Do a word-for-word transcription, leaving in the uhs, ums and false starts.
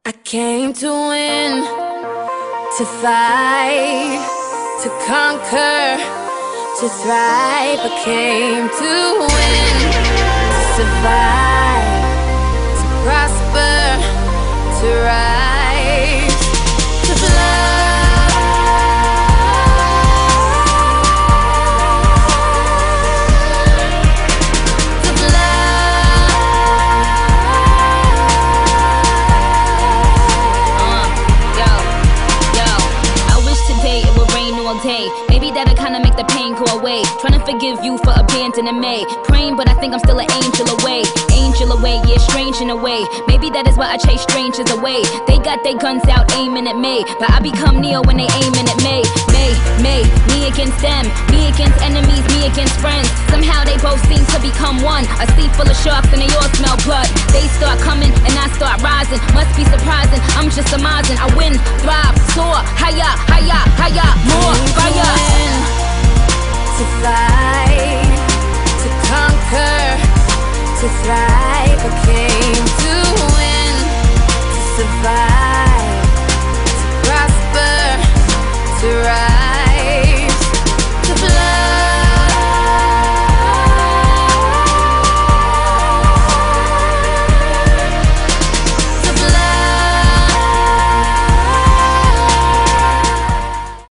I came to win, to fight, to conquer, to thrive. I came to win, to survive, to prosper, to rise, to fly. Day. Maybe that'll kinda make the pain go away. Trying to forgive you for abandoning me. Praying, but I think I'm still an angel away. Angel away, yeah, strange in a way. Maybe that is why I chase strangers away. They got their guns out aiming at me, but I become Neo when they aiming at me. Me, me, me against them. Me against enemies, me against friends. Somehow they both seem to become one. A sea full of sharks and they all smell blood. They start coming and I start rising. Must be surprising, I'm just surmising. I win, thrive, soar, higher, higher, higher, more fire. To fight, to conquer, to thrive. I came to win, to survive.